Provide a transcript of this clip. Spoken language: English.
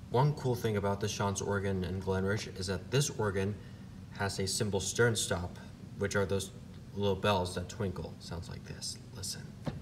One cool thing about the Sean's organ in Glen Ridge is that this organ has a Zimbelstern stop, which are those little bells that twinkle. Sounds like this. Listen.